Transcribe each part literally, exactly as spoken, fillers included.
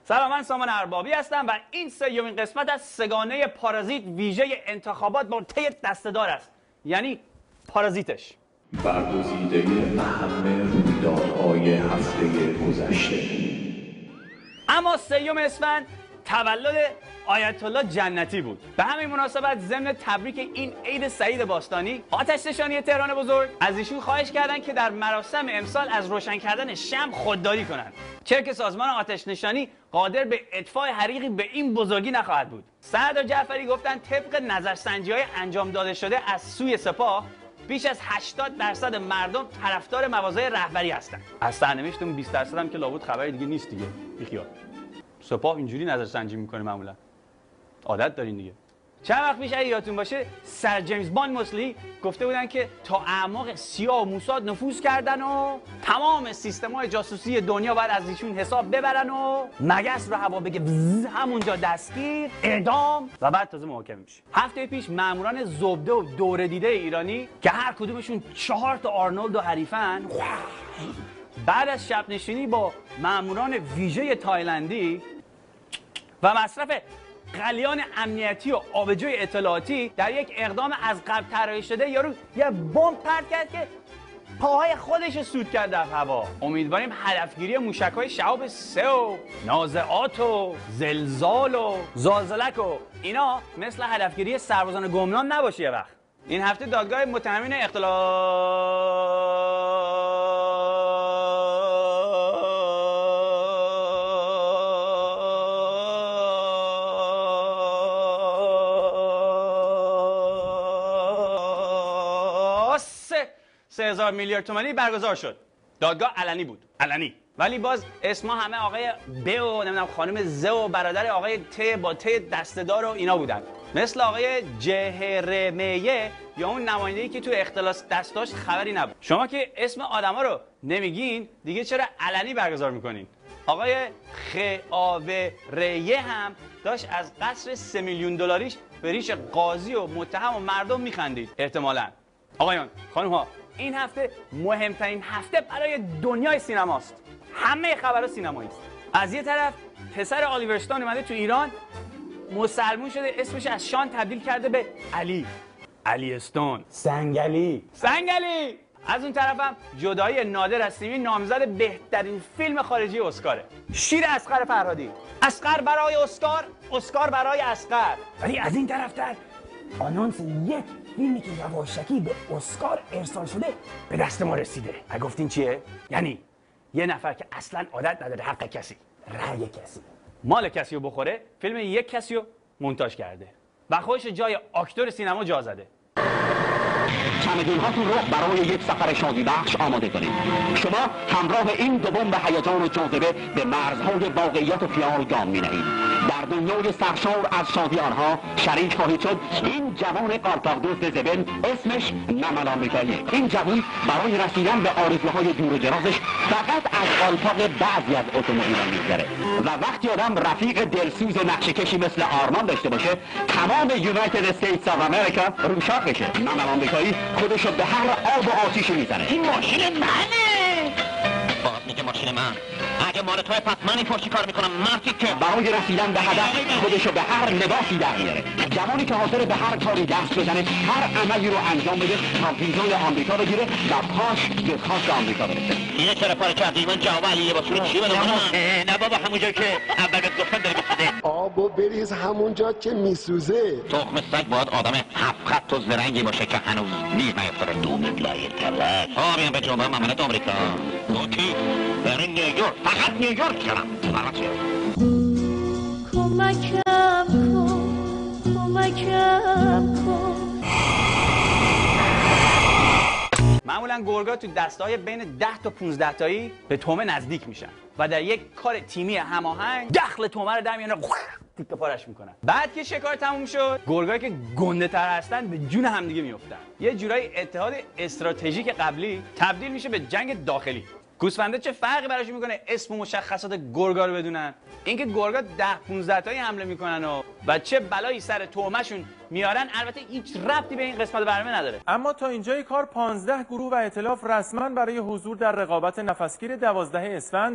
سلام، من سامان اربابی هستم و این سیومین قسمت از سگانه پارازیت ویژه انتخابات با طی دسته‌دار است، یعنی پارازیتش. برگزیده اهم رویدادهای هفته گذشته. اما سیوم اسفند تولد آیت الله جنتی بود. به همین مناسبت ضمن تبریک این عید سعید باستانی آتش نشانی تهران بزرگ از ایشون خواهش کردند که در مراسم امسال از روشن کردن شمع خودداری کنند، چرا که سازمان آتش نشانی قادر به اطفاء حریقی به این بزرگی نخواهد بود. سعد جعفری گفتند طبق نظرسنجی‌های انجام داده شده از سوی سپاه بیش از هشتاد درصد مردم طرفدار مواضع رهبری هستند. از سرنوشتمون بیست درصد هم که لابد خبری دیگه نیست دیگه. بیخیال. سپاه اینجوری نظرسنجی میکنه معمولا. عادت دارین دیگه. چند وقت پیش اگه یادتون باشه سر جیمز باند موسلی گفته بودن که تا اعماق سیا و موساد نفوذ کردن و تمام سیستم‌های جاسوسی دنیا باید از ایشون حساب ببرن و مگس رو هوا بگه بزز، همونجا دستگیر، اعدام و بعد تازه محاکمه میشه. هفته پیش ماموران زبده و دوره دیده ایرانی که هر کدومشون چهار تا آرنولد و حریفن، بعد از شب نشینی با ماموران ویژه تایلندی و مصرف قلیان امنیتی و آبجوی اطلاعاتی در یک اقدام از قبل طراحی شده یارو یه بمب پرت کرد که پاهای خودش رو سود کرد در هوا. امیدواریم هدفگیری موشک‌های شهاب سه و نازعات و زلزال و زلزلک و اینا مثل هدفگیری سربازان گمنام نباشه. یه وقت این هفته دادگاه متهمین اختلاف سه هزار میلیارد تومانی برگزار شد. دادگاه علنی بود، علنی. ولی باز اسما همه آقای ب و نمیدونم خانم ز و برادر آقای ت با ت دسته‌دار و اینا بودن. مثل آقای جهرمیه یا اون نماینده‌ای که تو اختلاس دست داشت خبری نبود. شما که اسم آدما رو نمیگین دیگه چرا علنی برگزار میکنین؟ آقای خاوریه هم داشت از قصر سه میلیون دلاریش به ریش قاضی و متهم و مردم میخندید. احتمالاً آقایان، خانم ها، این هفته مهمترین هفته برای دنیای سینماست. همه خبرها سینمایی است. از یه طرف پسر آلیور استون اومده تو ایران، مسلمون شده، اسمش از شان تبدیل کرده به علی. علی استون، سنگلی، سنگلی. از اون طرفم جدایی نادر حسیمی نامزد بهترین فیلم خارجی اسکاره. شیر اصغر فرهادی. اصغر برای اسکار، اسکار برای اصغر. ولی از این طرفتر آنونس یک فیلمی که یواشکی به اسکار ارسال شده به دست ما رسیده. و گفتین چیه؟ یعنی یه نفر که اصلا عادت نداره حق کسی، رأی کسی، مال کسی رو بخوره، فیلم یک کسی رو مونتاژ کرده و خودش جای اکتور سینما جا زده. چمدون‌هاتون رو برای یک سفر شادی بخش آماده کنید. شما همراه این دو بمب هیجان و جاذبه به مرزهای واقعیت و خیال گام می‌نهید. در دنیای سرشار از شادی آنها شریک خواهید شد. این جوان قارپاقدوس زبن اسمش نمل آمریکایی. این جوان برای رسیدن به آرزوهای دور و درازش فقط از قالپاق بعضی از اتومبیل‌ها می‌گذره و وقتی آدم رفیق دلسوز نقشه‌کشی مثل آرمان داشته باشه تمام یونایتد استیتس آف امریکا روشاق بشه. نمل آمریکایی خودشو به هر آب و آتیشی میزنه. این ماشین منه. باز میگه ماشین من. اگه مال توی پس من این پشتی کار میکنم مردی که برای رسیدن به هدف خودشو به هر لباسی در میاره. جوانی که حاضر به هر کاری دست بزنه، هر عملی رو انجام بده تا ویزای آمریکا بگیره و پاش به خاک آمریکا برسه. اینه چرا پاره کردی؟ من جواب علی لباسونو چی بدم؟ نه بابا همونجا که اول بهت گفتم داره میسوزه. آبو بریز همونجا که میسوزه. تخم سگ باید آدم هفت خط و زرنگی باشه که هنوز نیز نیفتاره دوم لای تلک. آبیم به جنوب مملکت آمریکا. اوکی. در نیویورک، فقط نیویورک دارم. کمکم کن، کمکم کن. معمولا گرگا تو دسته‌های بین ده تا پانزده تایی به تومه نزدیک میشن و در یک کار تیمی هماهنگ دخل تومه رو در میانه تیکه پارش میکنن. بعد که شکار تموم شد، گرگایی که گنده تر هستن به جون همدیگه میافتن. یه جورایی اتحاد استراتژیک قبلی تبدیل میشه به جنگ داخلی. گوسفنده چه فرقی براشون میکنه اسم و مشخصات گرگا رو بدونن؟ اینکه گرگا ده پانزده تایی حمله میکنن و و چه بلایی سر تومه‌شون میارن البته هیچ ربطی به این قسمت برنامه نداره. اما تا اینجای کار پانزده گروه و ائتلاف رسما برای حضور در رقابت نفسگیر دوازده اسفند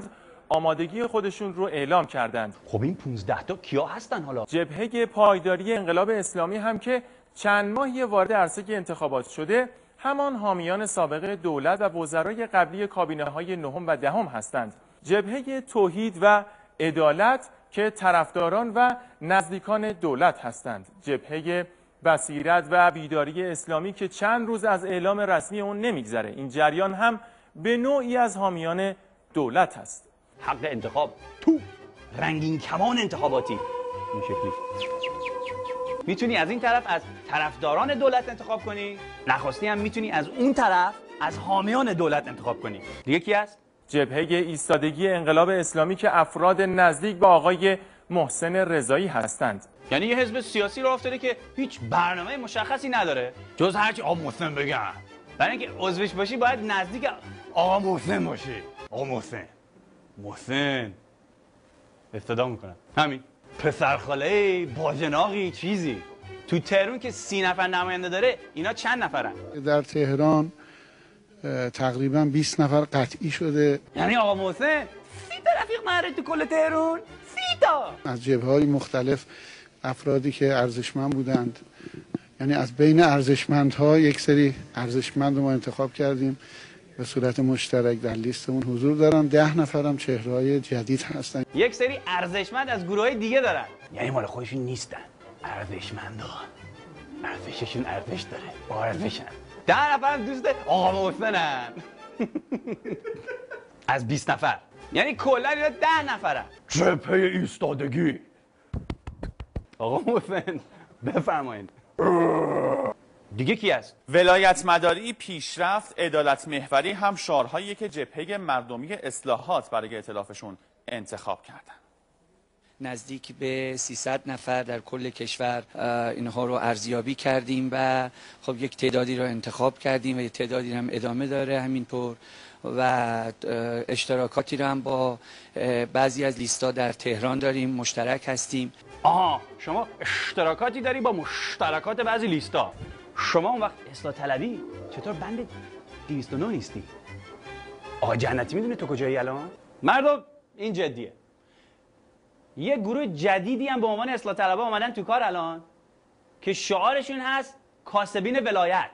آمادگی خودشون رو اعلام کردند. خب این پانزده تا کیا هستن حالا؟ جبهه پایداری انقلاب اسلامی هم که چند ماهی وارد عرصه انتخابات شده، همان حامیان سابق دولت و وزرای قبلی کابینه‌های نهم و دهم هستند. جبهه توحید و عدالت که طرفداران و نزدیکان دولت هستند. جبهه بصیرت و بیداری اسلامی که چند روز از اعلام رسمی اون نمیگذره. این جریان هم به نوعی از حامیان دولت است. حق انتخاب تو رنگین کمان انتخاباتی این شکلی میتونی از این طرف از طرفداران دولت انتخاب کنی، نخواستی هم میتونی از اون طرف از حامیان دولت انتخاب کنی. دیگه کی است؟ جبهه ایستادگی انقلاب اسلامی که افراد نزدیک به آقای محسن رضایی هستند. یعنی یه حزب سیاسی رو افتاده که هیچ برنامه مشخصی نداره جز هرچی آقا محسن بگن. برای اینکه عضوش باشی باید نزدیک آقا محسن باشی. آقا محسن محسن افتدا میکنم همین پسرخاله باجناقی چیزی. تو تهران که سی نفر نماینده داره، اینا چند نفرن؟ در تهران تقریبا بیست نفر قطعی شده. یعنی آقا محسن سی تا رفیق معرفی تو کل تهران؟ سی تا از جبهه‌های مختلف افرادی که ارزشمند بودند، یعنی از بین ارزشمندها یک سری ارزشمند رو ما انتخاب کردیم به صورت مشترک در لیستمون حضور دارن. ده نفرم چهره‌های جدید هستن. یک سری ارزشمند از گروه‌های دیگه دارن، یعنی مال خودشون نیستن. ارزشمندا ارزششون ارزش داره، با ارزشن. ده نفرم دوست آقا محسنن از بیست نفر، یعنی کلا اینا ده نفرن. جبهه ایستادگی آقا محسن بفرمایید. دیگه کی است؟ ولایت مداری، پیشرفت، عدالت محوری هم شعارهایی که جبهه مردمی اصلاحات برای ائتلافشون انتخاب کردن. نزدیک به سیصد نفر در کل کشور اینها رو ارزیابی کردیم و خب یک تعدادی رو انتخاب کردیم و یک تعدادی هم ادامه داره همینطور و اشتراکاتی رو هم با بعضی از لیستا در تهران داریم، مشترک هستیم. آها، شما اشتراکاتی داری با مشترکات بعضی لیستا. شما اون وقت اصلاح طلبی چطور بند دویست و نه نیستی؟ آقا جنتی میدونه تو کجایی الان؟ مردم این جدیه. یه گروه جدیدی هم به عنوان اصلاح طلبا اومدن تو کار الان که شعارشون هست کاسبین ولایت.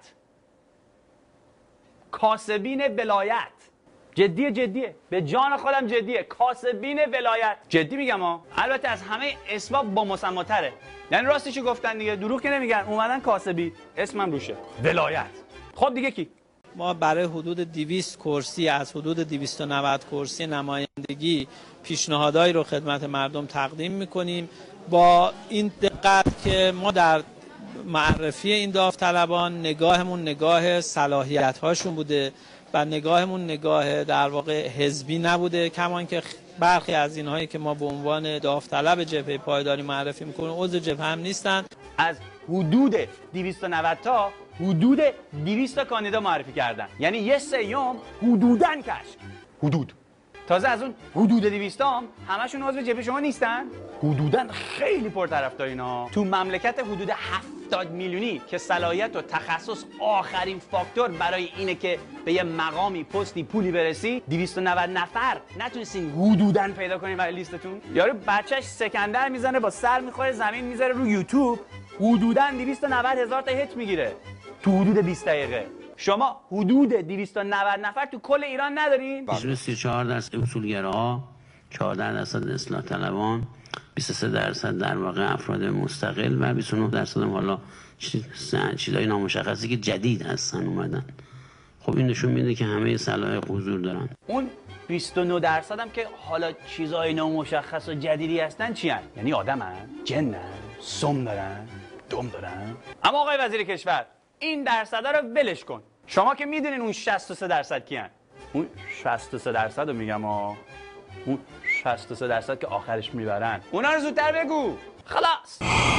کاسبین ولایت. جدیه جدیه. به جان خودم جدیه. کاسبین ولایت. جدی میگم ها. البته از همه اسباب با مسماتره. یعنی راستشو گفتن دیگه، دروغ که نمیگن. اومدن کاسبی، اسمم روشه. ولایت. خب دیگه کی؟ ما برای حدود دویست کرسی از حدود دویست و نود کرسی نمایندگی پیشنهادایی رو خدمت مردم تقدیم میکنیم با این دقت که ما در معرفی این داوطلبان نگاهمون نگاه صلاحیت هاشون بوده و نگاهمون نگاه در واقع حزبی نبوده، کمان که برخی از اینهایی که ما به عنوان داوطلب جبهه پایداری معرفی میکنیم عضو جبهه هم نیستن. از حدود دویست و نود تا حدود دویست تا کاندیدا معرفی کردن، یعنی یه سیوم حدوداً کشف. حدود تازه از اون حدود دویست هم همشون عضو جبهه شما نیستن. حدوداً خیلی پرطرفدارینا. تو مملکت حدود هفتاد میلیونی که صلاحیت و تخصص آخرین فاکتور برای اینه که به یه مقامی، پستی، پولی برسی، دویست و نود نفر نتونستین حدوداً پیدا کنین برای لیستتون. یارو بچهش سکندر میزنه با سر میخوره زمین میذاره رو یوتیوب، حدوداً دویست و نود هزار تا هیت میگیره تو حدود بیست دقیقه. شما حدود دویست و نود نفر تو کل ایران ندارین؟ سی و چهار درصد اصولگراها، چهارده درصد اصلاح طلبان، بیست و سه درصد در واقع افراد مستقل و بیست و نه درصد هم حالا چیزای نامشخصی که جدید هستن اومدن. خب این نشون میده که همه صلاح حضور دارن. اون بیست و نه درصد هم که حالا چیزای نامشخص و جدیدی هستن چی هستن؟ یعنی آدمن، جنن، سم دارن، دم دارن. اما آقای وزیر کشور این درصدا رو ولش کن. شما که میدونین اون شصت و سه درصد کیان؟ اون شصت و سه درصد رو میگم ها. اون شصت و سه درصد که آخرش میبرن. اونا رو زودتر بگو. خلاص.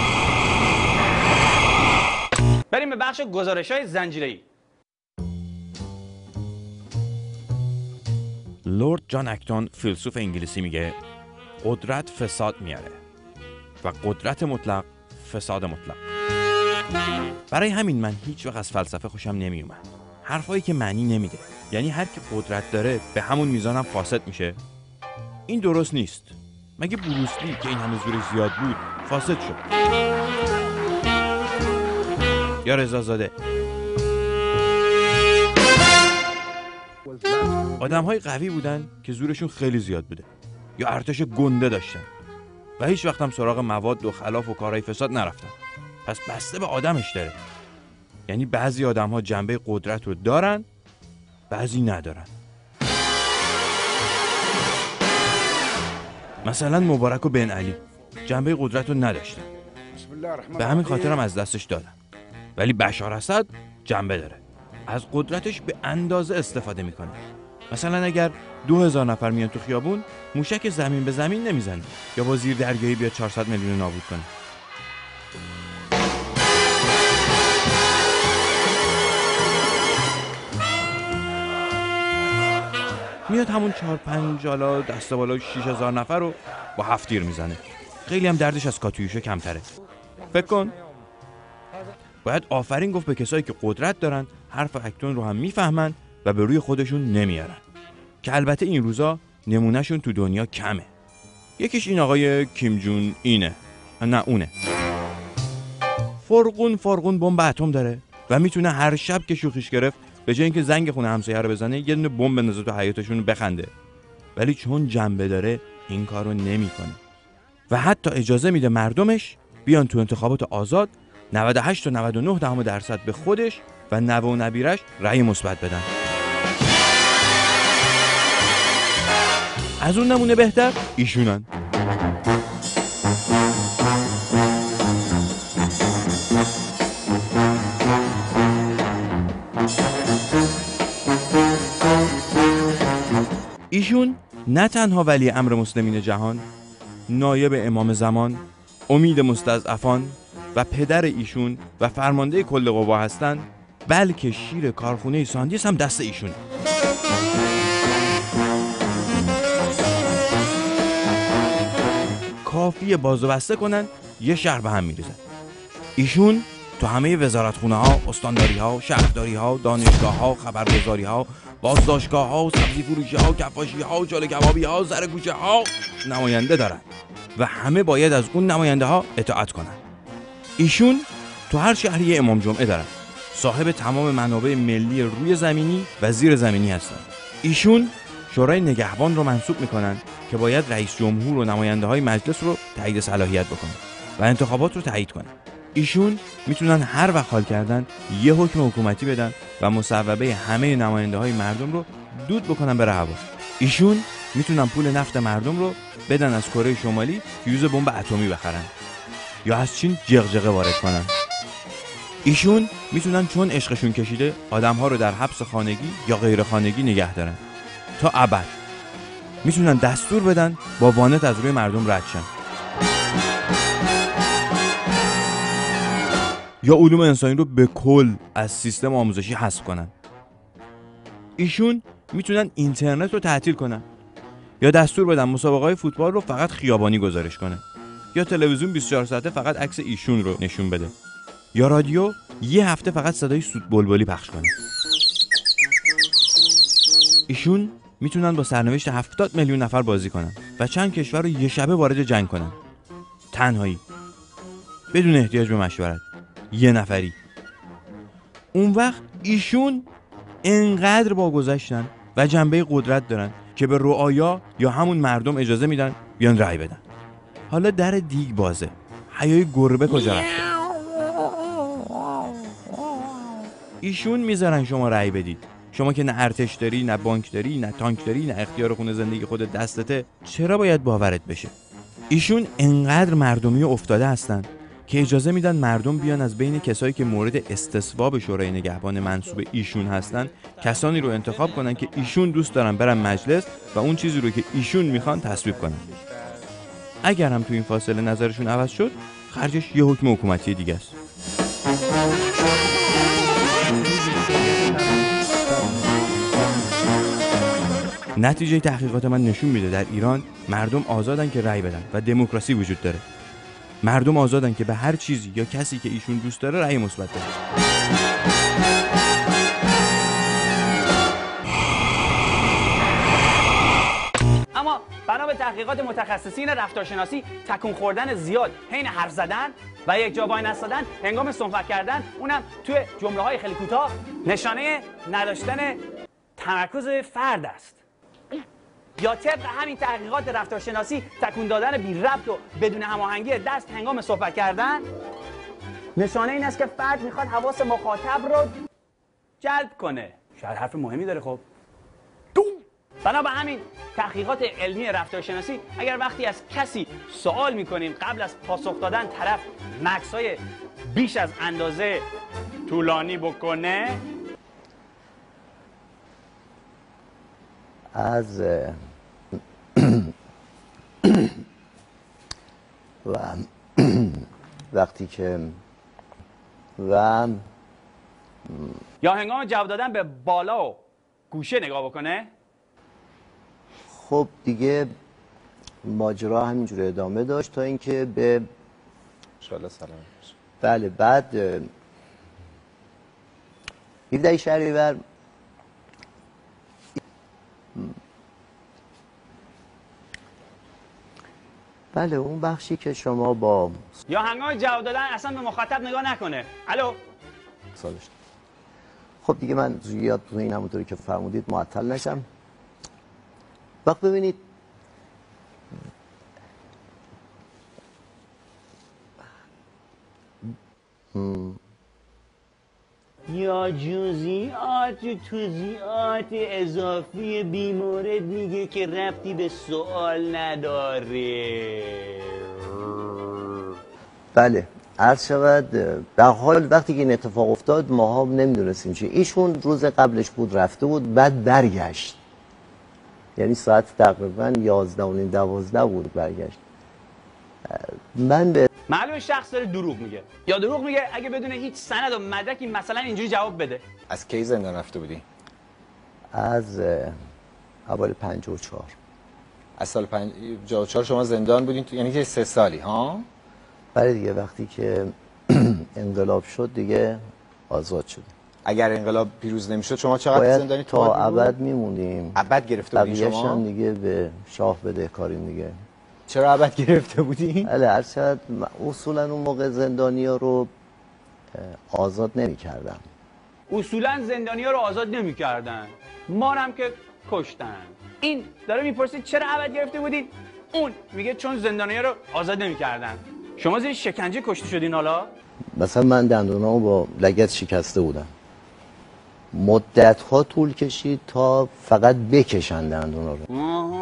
بریم به بخش گزارش‌های زنجیره‌ای. لورد جان اکتون فیلسوف انگلیسی میگه قدرت فساد میاره و قدرت مطلق فساد مطلق. برای همین من هیچ وقت از فلسفه خوشم نمیومد. حرفایی که معنی نمیده. یعنی هر کی قدرت داره به همون میزان هم فاسد میشه. این درست نیست. مگه بروسلی که این همه زورش زیاد بود فاسد شد؟ یا رضازاده؟ آدم های قوی بودن که زورشون خیلی زیاد بوده، یا ارتش گنده داشتن و هیچ وقت هم سراغ مواد و خلاف و کارهای فساد نرفتن. پس بسته به آدمش داره. یعنی بعضی آدم ها جنبه قدرت رو دارن، بعضی ندارن. مثلا مبارک و بن علی جنبه قدرت رو نداشتن، به همین خاطر هم از دستش دادن. ولی بشار اسد جنبه داره، از قدرتش به اندازه استفاده میکنه. مثلا اگر دو هزار نفر میان تو خیابون، موشک زمین به زمین نمیزنه یا با زیر دریایی بیاد چهارصد میلیون نابود کنه. میاد همون چهار پنج حالا دست بالا شش هزار نفر رو با هفت تیر میزنه. خیلی هم دردش از کاتویوشه کمتره. فکر کن. باید آفرین گفت به کسایی که قدرت دارن، حرف اکتون رو هم میفهمن و به روی خودشون نمیارن، که البته این روزا نمونهشون تو دنیا کمه. یکیش این آقای کیم جون اینه، نه اونه. فرقون فرقون بمب اتم داره و میتونه هر شب که شوخیش گرفت به جای اینکه زنگ خونه همسایه رو بزنه یه دونه بمب بندازه تو حیاطشون بخنده. ولی چون جنبه داره این کارو نمیکنه و حتی اجازه میده مردمش بیان تو انتخابات آزاد نود و هشت تا نود و نه دهم درصد به خودش و نوه و نبیرش رأی مثبت بدن. از اون نمونه بهتر ایشونن. ایشون نه تنها ولی امر مسلمین جهان، نایب امام زمان، امید مستضعفان و پدر ایشون و فرمانده کل قوا هستند، بلکه شیر کارخونه ساندیس هم دست ایشونه. کافیه بازو بسته کنن یه شهر به هم میریزن. ایشون تو همه وزارتخونه ها، استانداری ها، شهرداری ها، دانشگاه ها، خبرگزاری ها، بازداشتگاه ها، سبزی فروشی ها، کفاشی ها، جاله کبابی ها، زرگوشه ها نماینده دارن و همه باید از اون نماینده ها اطاعت کنن. ایشون تو هر شهری یه امام جمعه دارن، صاحب تمام منابع ملی روی زمینی و زیر زمینی هستن. ایشون شورای نگهبان رو منصوب میکنن که باید رئیس جمهور و نماینده های مجلس رو تایید صلاحیت بکنن و انتخابات رو تایید کنن. ایشون میتونن هر وقت حال کردن یه حکم حکومتی بدن و مصوبه همه نماینده های مردم رو دود بکنن بره هوا. ایشون میتونن پول نفت مردم رو بدن از کره شمالی فیوز بمب اتمی بخرن یا از چین جغجغه وارد کنن. ایشون میتونن چون عشقشون کشیده آدم‌ها رو در حبس خانگی یا غیر خانگی نگه دارن تا ابد. میتونن دستور بدن با وانت از روی مردم رد شن یا علوم انسانی رو به کل از سیستم آموزشی حذف کنن. ایشون میتونن اینترنت رو تعطیل کنن یا دستور بدن مسابقه‌های فوتبال رو فقط خیابانی گزارش کنه یا تلویزیون بیست و چهار ساعته فقط عکس ایشون رو نشون بده یا رادیو یه هفته فقط صدای سوت بلبلی پخش کنه. ایشون میتونن با سرنوشت هفتاد میلیون نفر بازی کنن و چند کشور رو یه شبه وارد جنگ کنن، تنهایی، بدون احتیاج به مشورت، یه نفری. اون وقت ایشون انقدر با گذشتن و جنبه قدرت دارن که به رعایا یا همون مردم اجازه میدن بیان رأی بدن. حالا در دیگ بازه، حیای گربه کجا رفته؟ ایشون میذارن شما رأی بدید. شما که نه ارتش داری، نه بانک داری، نه تانک داری، نه اختیار خونه زندگی خودت دستته، چرا باید باورت بشه؟ ایشون انقدر مردمی افتاده هستن که اجازه میدن مردم بیان از بین کسایی که مورد استصواب شورای نگهبان منصوب ایشون هستن کسانی رو انتخاب کنن که ایشون دوست دارن برن مجلس و اون چیزی رو که ایشون میخوان تصویب کنن. اگر هم تو این فاصله نظرشون عوض شد، خرجش یه حکم حکومتی دیگه است. نتیجه تحقیقات من نشون میده در ایران مردم آزادن که رأی بدن و دموکراسی وجود داره. مردم آزادن که به هر چیزی یا کسی که ایشون دوست داره رأی مثبت بدن. اما بنا به تحقیقات متخصصین رفتارشناسی تکون خوردن زیاد حین حرف زدن و یک جا وای نستادن هنگام صحبت کردن، اونم توی جمله های خیلی کوتاه، نشانه نداشتن تمرکز فرد است. یا طبق همین تحقیقات رفتارشناسی تکون دادن بی ربط و بدون هماهنگی دست هنگام صحبت کردن نشانه این است که فرد میخواد حواس مخاطب رو جلب کنه. شاید حرف مهمی داره. خب بنا به همین تحقیقات علمی رفتارشناسی اگر وقتی از کسی سوال میکنیم قبل از پاسخ دادن طرف مکث‌های بیش از اندازه طولانی بکنه، از و وقتی که و یا هنگام جواب دادن به بالا و گوشه نگاه بکنه، خب دیگه ماجرا همینجوری ادامه داشت تا اینکه به انشالله سلام باشه. بله بعد هفده شهریور بله اون بخشی که شما با یا هنگام جواب دادن اصلا به مخاطب نگاه نکنه. الو سالش. خب دیگه من زیاد تو این همونطوری که فرمودید معطل نشم. وقت ببینید م... یا جزئیات و توضیحات اضافی بیمورد میگه که ربطی به سوال نداره. بله عرض شود در حال وقتی که این اتفاق افتاد ما هم نمیدونستیم چی. ایشون روز قبلش بود رفته بود بعد برگشت، یعنی ساعت تقریبا یازده و نیم دوازده بود برگشت. من به معلومه شخص داره دروغ میگه یا دروغ میگه اگه بدون هیچ سند و مدرکی مثلا اینجوری جواب بده. از کی زندان رفته بودی؟ از اول پنجاه و چهار. از سال پنجاه و چهار شما زندان بودین تو... یعنی که سه سالی ها؟ بله دیگه وقتی که انقلاب شد دیگه آزاد شد. اگر انقلاب پیروز نمیشد شما چقدر زندانی تا ابد میموندیم. ابد گرفته بودین شما؟ بقیه‌اش هم دیگه به شاه بدهکاریم دیگه. چرا ابد گرفته بودین؟ بله ارشد اصولا اون موقع زندانیا رو آزاد نمی‌کردن. اصولا زندانیا رو آزاد نمی‌کردن. ما هم که کشتن. این داره میپرسید چرا ابد گرفته بودین؟ اون میگه چون زندانیا رو آزاد نمی‌کردن. شما زیر شکنجه کشته شدین حالا؟ مثلا من دندونامو با لگد شکسته بودم. مدت ها طول کشید تا فقط بکشن دندونا رو.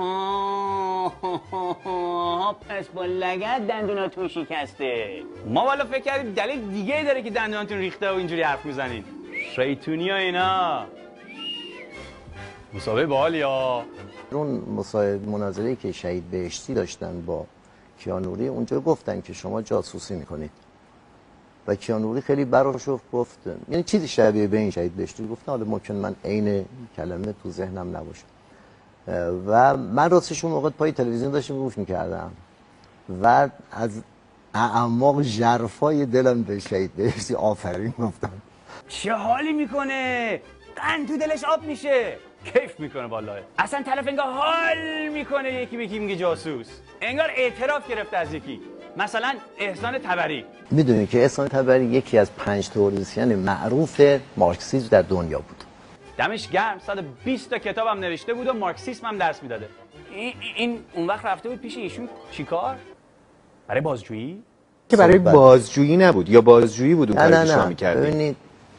پس با لگد دندوناتون شکسته. ما والا فکر کردیم دلیل دیگه داره که دندوناتون ریخته و اینجوری حرف میزنین. شیطونی ها اینا. مسابقه باحالی ها. اون مصاحبه مناظره‌ای که شهید بهشتی داشتن با کیانوری اونجا گفتن که شما جاسوسی میکنید و کیانوری خیلی براشفت گفت، یعنی چیزی شبیه به این شهید بهشتی گفت، حالا ممکن من عین کلمه تو ذهنم نباشه. و من راستش اون موقع پای تلویزیون داشتم گوش میکردم و از اعماق ژرفای دلم به شهید بهشتی آفرین گفتم. چه حالی میکنه؟ قند تو دلش آب میشه، کیف میکنه والله. اصلا طرف انگار حال میکنه یکی میگه میگه جاسوس، انگار اعتراف گرفته از یکی. مثلا احسان طبری. میدونی که احسان طبری یکی از پنج تئوریسین معروف مارکسیسم در دنیا بود. دمش گرم، صد و بیست تا کتابم نوشته بود و مارکسیسم هم درس میداده. این, این اون وقت رفته بود پیش ایشون چیکار؟ برای بازجویی؟ که برای بازجویی نبود یا بازجویی بود اون کاری که شما می‌کردید؟ ببینید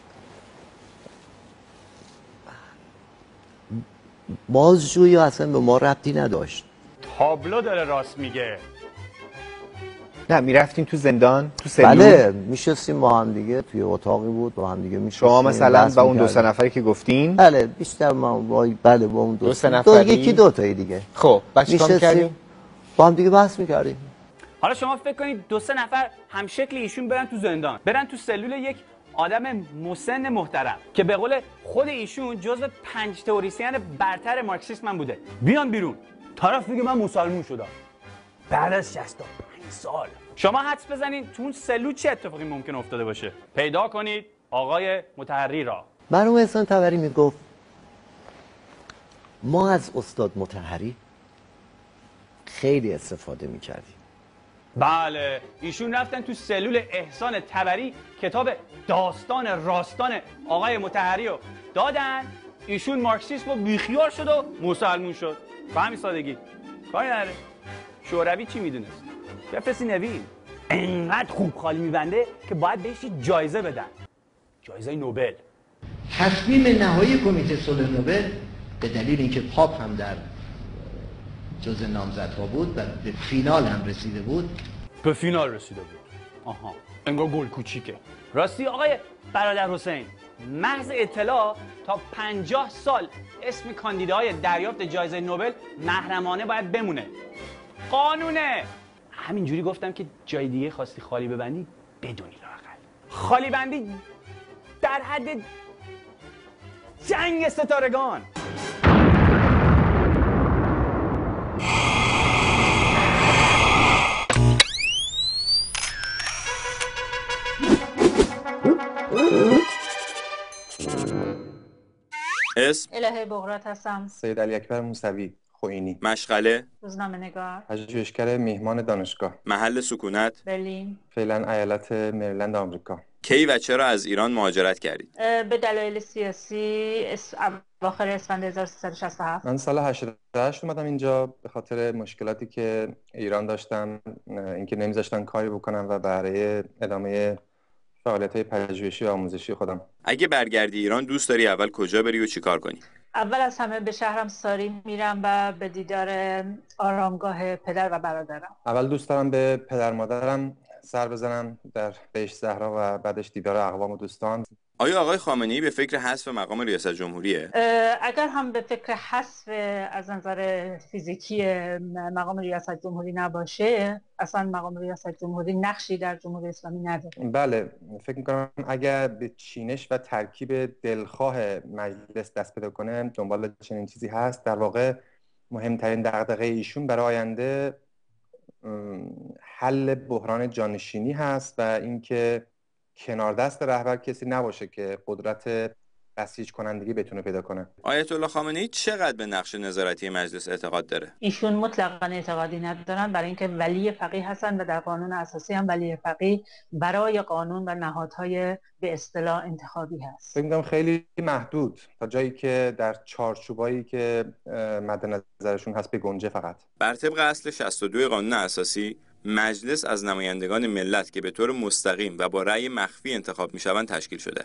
بازجویی اصلا به ما ربطی نداشت. تابلو داره راست میگه. نه میرفتین تو زندان تو سلول؟ بله میشستیم با هم دیگه توی اتاقی بود با هم دیگه میشستیم. شما مثلا با اون دو سه نفری که گفتین؟ بله بیشتر ما با بله با اون دو, دو سه نفری دو یکی دو تایی دیگه. خب بعد چیکار می‌کردیم؟ با هم دیگه بحث می‌کردیم. حالا شما فکر کنید دو سه نفر هم شکل ایشون برن تو زندان، برن تو سلول یک آدم مسن محترم که به قول خود ایشون جزو پنج تئوریسین برتر مارکسیسم هم بوده، بیان بیرون طرف میگه من مسلمون شدم بعد از شصت و پنج سال. شما حدس بزنید تو اون سلول چه اتفاقی ممکن افتاده باشه؟ پیدا کنید آقای مطهری را. مرحوم احسان طبری میگفت ما از استاد مطهری خیلی استفاده میکردیم. بله، ایشون رفتن تو سلول احسان طبری کتاب داستان راستان آقای مطهری رو دادن، ایشون مارکسیسم رو بیخیال شد و مسلمون شد. به همین سادگی. کاری نداره. شوروی چی میدونست؟ بفرستی نوین. انقدر خوب خالی میبنده که باید بهش جایزه بدن. جایزه نوبل. تصمیم نهایی کمیته صلح نوبل به دلیل اینکه پاپ هم در جزء نامزدها بود و به فینال هم رسیده بود. به فینال رسیده بود. آها. انگار گل کوچیکه. راستی آقای برادر حسین، محض اطلاع تا پنجاه سال اسم کاندیداهای دریافت جایزه نوبل محرمانه باید بمونه. قانونه. همینجوری گفتم که جای دیگه خواستی خالی ببندی بدونی لااقل. خالی بندی در حد جنگ ستارگان. اسم؟ الهه بغرات هستم. سید علی اکبر موسوی خوئینی. مشغله؟ روزنامه نگار. پژوهشگر میهمان دانشگاه. محل سکونت؟ برلین. فعلا ایالت مریلند آمریکا. کی و چرا از ایران مهاجرت کردید؟ به دلایل سیاسی اواخر اسفند هزار و سیصد و شصت و هفت. من سال هشتاد و هشت اومدم اینجا به خاطر مشکلاتی که ایران داشتم، اینکه نمیذاشتن کاری بکنم و برای ادامه فعالیت‌های پژوهشی و آموزشی خودم. اگه برگردی ایران دوست داری اول کجا بری و چیکار کنی؟ اول از همه به شهرم ساری میرم و به دیدار آرامگاه پدر و برادرم. اول دوست دارم به پدر مادرم سر بزنم در بهشت زهرا و بعدش دیدار اقوام و دوستان. آیا آقای خامنه‌ای به فکر حذف مقام ریاست جمهوریه؟ اگر هم به فکر حذف از نظر فیزیکی مقام ریاست جمهوری نباشه، اصلا مقام ریاست جمهوری نقشی در جمهوری اسلامی نداره. بله، فکر می‌کنم اگر به چینش و ترکیب دلخواه مجلس دست پیدا کنه، دنبال چنین چیزی هست. در واقع مهمترین دغدغه ایشون برای آینده حل بحران جانشینی هست و اینکه کنار دست رهبر کسی نباشه که قدرت بسیج کنندگی بتونه پیدا کنه. آیت الله خامنه‌ای چقدر به نقش نظارتی مجلس اعتقاد داره؟ ایشون مطلقاً اعتقادی ندارن، برای اینکه ولی فقیه هستن و در قانون اساسی هم ولی فقیه برای قانون و نهادهای به اصطلاح انتخابی هست. فکر می‌کنم خیلی محدود تا جایی که در چارچوبایی که مد نظرشون هست به گنجه فقط. بر طبق اصل شصت و دو قانون اساسی مجلس از نمایندگان ملت که به طور مستقیم و با رأی مخفی انتخاب میشوند تشکیل شده.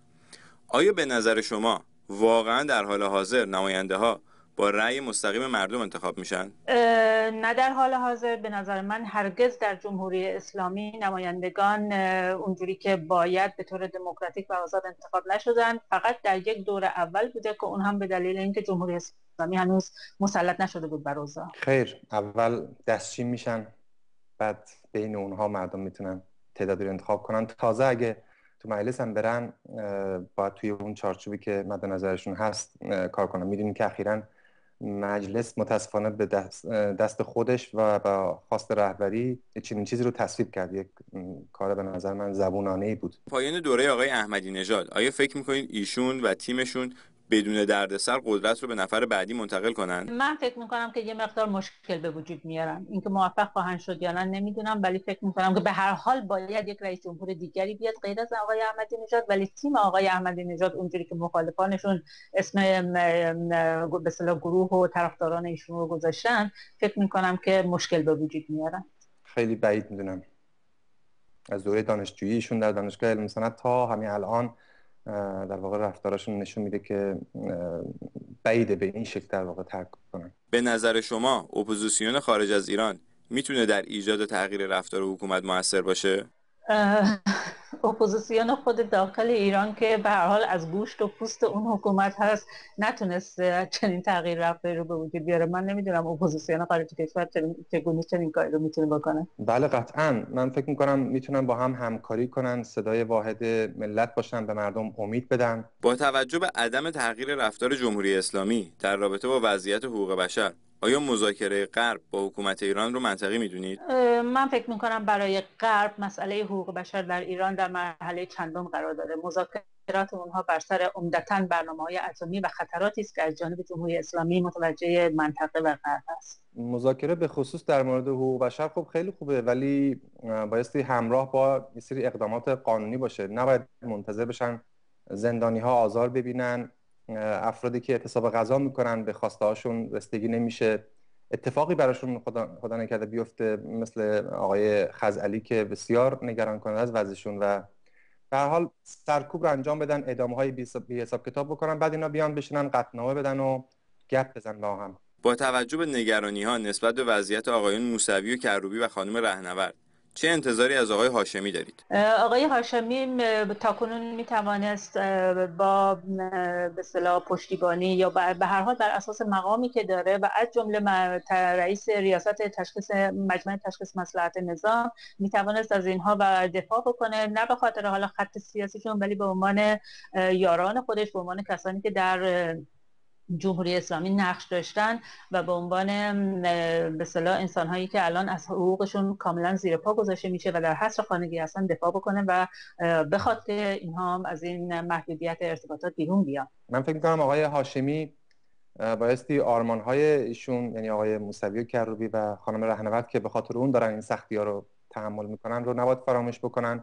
آیا به نظر شما واقعا در حال حاضر نماینده ها با رأی مستقیم مردم انتخاب میشن؟ نه در حال حاضر به نظر من هرگز در جمهوری اسلامی نمایندگان اونجوری که باید به طور دموکراتیک و آزاد انتخاب نشدن. فقط در یک دور اول بوده که اون هم به دلیل اینکه جمهوری اسلامی هنوز مسلط نشده بود بر اوضاع. خیر، اول دستچین میشن، بعد بین اونها مردم میتونن تعدادی رو انتخاب کنن. تازه اگه تو مجلس هم برن باید توی اون چارچوبی که مد نظرشون هست کار کنن. میدونیم که اخیراً مجلس متاسفانه به دست, دست خودش و با خواست رهبری چنین چیزی رو تصویب کرد. یک کار به نظر من زبونانه‌ای بود. پایان دوره آقای احمدی نژاد آیا فکر میکنید ایشون و تیمشون بدون دردسر قدرت رو به نفر بعدی منتقل کنن؟ من فکر میکنم که یه مقدار مشکل به وجود میارن. اینکه موفق خواهند شد یا نه نمیدونم، ولی فکر میکنم که به هر حال باید یک رئیس جمهور دیگری بیاد غیر از آقای احمدی نژاد. ولی تیم آقای احمدی نژاد اونجوری که مخالفانشون اسم به اصطلاح گروه و طرفداران ایشون رو گذاشتن، فکر میکنم که مشکل به وجود میارن. خیلی بعید میدونم. از دوره دانشجویی ایشون در دانشگاه علم صنعت تا همین الان در واقع رفتارشون نشون میده که بعیده به این شکل در واقع ترک کنن. به نظر شما اپوزیسیون خارج از ایران میتونه در ایجاد و تغییر رفتار حکومت موثر باشه؟ اپوزیسیون خود داخل ایران که به هر حال از گوشت و پوست اون حکومت هست نتونست چنین تغییر رفتاری رو به وجود بیاره. من نمیدونم اپوزیسیون خارج کشور چگونه چنین کاری رو میتونه بکنه. بله قطعاً. من فکر میکنم میتونن با هم همکاری کنن، صدای واحد ملت باشن، به مردم امید بدن. با توجه به عدم تغییر رفتار جمهوری اسلامی در رابطه با وضعیت حقوق بشر، آیا مذاکره غرب با حکومت ایران رو منطقی میدونید؟ من فکر میکنم برای غرب مسئله حقوق بشر در ایران در مرحله چندم قرار داره. مذاکره مذاکرات اونها بر سر عمدتاً برنامه‌های اتمی و خطراتی است که از جانب جمهوری اسلامی متوجه منطقه و غرب است. مذاکره به خصوص در مورد حقوق بشر خب خیلی خوبه، ولی بایستی همراه با یه سری اقدامات قانونی باشه. نباید منتظر بشن زندانی‌ها آزار ببینن، افرادی که اعتصاب غذا میکنن به خواسته هاشون رسیدگی نمیشه، اتفاقی براشون خدا, خدا نکرده بیفته مثل آقای خزعلی که بسیار نگران کننده از وضعشون و به هر حال سرکوب رو انجام بدن، اعدام‌های بی حساب کتاب بکنن، بعد اینا بیان بشینن قطعنامه بدن و گپ بزنن با هم. با توجه به نگرانی‌ها نسبت به وضعیت آقایون موسوی و کروبی و خانم رهنورد، چه انتظاری از آقای هاشمی دارید؟ آقای هاشمی تاکنون میتوانست با به اصطلاح پشتیبانی یا به هر حال بر اساس مقامی که داره و از جمله رئیس ریاست تشخیص مجمع تشخیص مصلحت نظام میتوانست از اینها و دفاع بکنه، نه به خاطر حالا خط سیاسیشون ولی به عنوان یاران خودش، به عنوان کسانی که در جمهوری اسلامی نقش داشتن و به عنوان به اصطلاح انسان‌هایی که الان از حقوقشون کاملا زیر پا گذاشته میشه و در حصر خانگی هستن دفاع بکنه و بخواد که اینها هم از این محدودیت ارتباطات بیرون بیان. من فکر می‌کنم آقای هاشمی بایستی آرمان‌های ایشون، یعنی آقای موسوی و کروبی و خانم رهنورد که به خاطر اون دارن این سختی‌ها رو تحمل میکنن رو نباید فراموش بکنن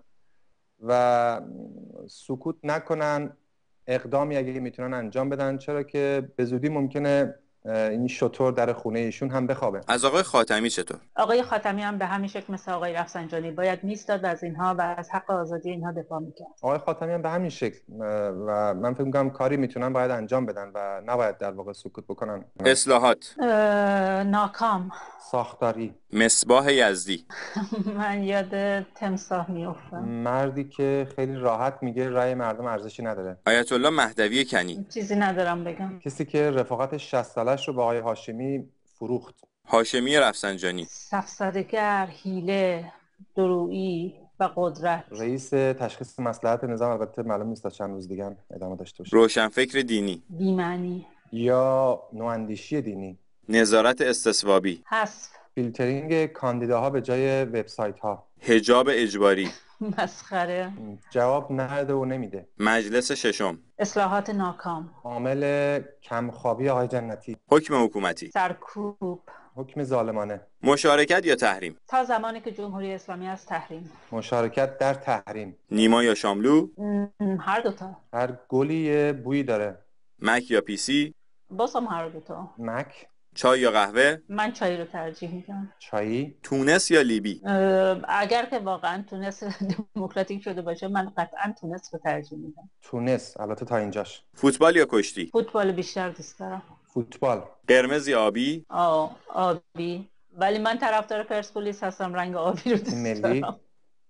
و سکوت نکنن، اقدامی اگه میتونن انجام بدن، چرا که به زودی ممکنه این شطور در خونه ایشون هم بخوابه. از آقای خاتمی چطور؟ آقای خاتمی هم به همین شکل مثل آقای رفسنجانی باید میستاد و از اینها و از حق آزادی اینها دفاع میکرد. آقای خاتمی هم به همین شکل و من فکر میکنم کاری میتونن باید انجام بدن و نباید در واقع سکوت بکنن. اصلاحات ناکام. ساختاری. مصباح یزدی. من یاد تمساح میافتم، مردی که خیلی راحت میگه رأی مردم ارزشی نداره. آیت الله مهدوی کنی. چیزی ندارم بگم. کسی که رفاقت شصت سالش رو با آقای هاشمی فروخت. هاشمی رفسنجانی. سفسطه‌گر، حیله، درویی و قدرت. رئیس تشخیص مصلحت نظام، البته معلوم نیست تا چند روز دیگه ادامه داشته باشه. روشنفکر دینی. بی‌معنی. یا نواندیشی دینی. نظارت استصوابی. حذف. فیلترینگ کاندیداها به جای وبسایت ها. حجاب اجباری. مسخره. جواب نرده و نمیده. مجلس ششم. اصلاحات ناکام. عامل کمخوابی آقای جنتی. حکم حکومتی. سرکوب. حکم ظالمانه. مشارکت یا تحریم؟ تا زمانی که جمهوری اسلامی از تحریم. مشارکت در تحریم. نیما یا شاملو؟ هر دوتا. هر گلی بویی داره. مک یا پی سی؟ بازم هر دوتا. مک. چای یا قهوه؟ من چای رو ترجیح میدم. چایی؟ تونس یا لیبی؟ اگر که واقعا تونس دموکراتیک شده باشه من قطعا تونس رو ترجیح میدم. تونس البته تا اینجاش. فوتبال یا کشتی؟ فوتبال بیشتر دوست دارم. فوتبال. قرمز یا آبی؟ آه آبی، ولی من طرفدار پرسپولیس هستم، رنگ آبی رو دوست ملی. دارم.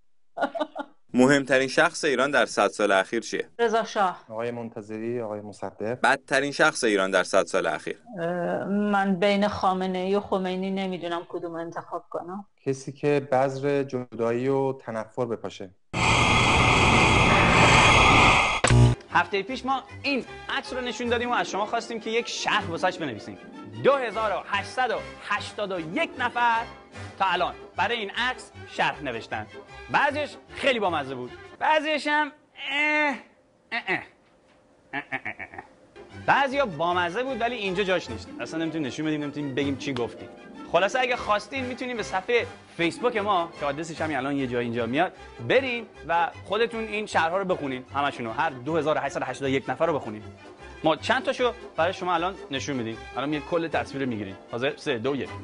مهمترین شخص ایران در صد سال اخیر چیه؟ رضا شاه. آقای منتظری، آقای مصدق. بدترین شخص ایران در صد سال اخیر؟ من بین خامنه ای و خمینی نمیدونم کدوم انتخاب کنم. کسی که بذر جدایی و تنفر بپاشه. هفته پیش ما این عکس رو نشون دادیم و از شما خواستیم که یک شرح واسش بنویسیم. دو هزار و هشتصد و هشتاد و یک نفر تا الان برای این عکس شرح نوشتن. بعضیش خیلی بامزه بود، بعضیش هم اه اه اه اه اه اه. بعضیا بامزه بود ولی اینجا جاش نیست، اصلا نمیتونیم نشون بدیم، نمیتونیم بگیم چی گفتیم. خلاصه اگه خواستین میتونیم به صفحه فیسبوک ما که آدرسش هم الان یه جای اینجا میاد بریم و خودتون این شرح‌ها رو بخونین، همشونو، هر دو هزار و هشتصد و هشتاد و یک نفر رو بخونین. ما چند تاشو برای شما الان نشون میدیم. الان یه کل تصویر میگیریم. حاضر؟ سه دو یک.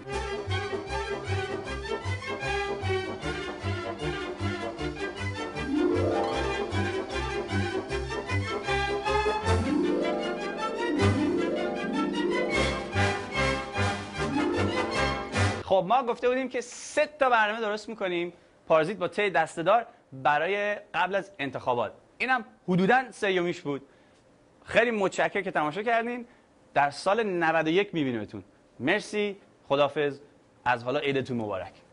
خب ما گفته بودیم که سه تا برنامه درست میکنیم، پارازیت با ته دسته‌دار، برای قبل از انتخابات. اینم حدوداً سیومیش بود. خیلی متشکرم که تماشا کردین. در سال نود و یک میبینیمتون. مرسی، خداحافظ، از حالا عیدتون مبارک.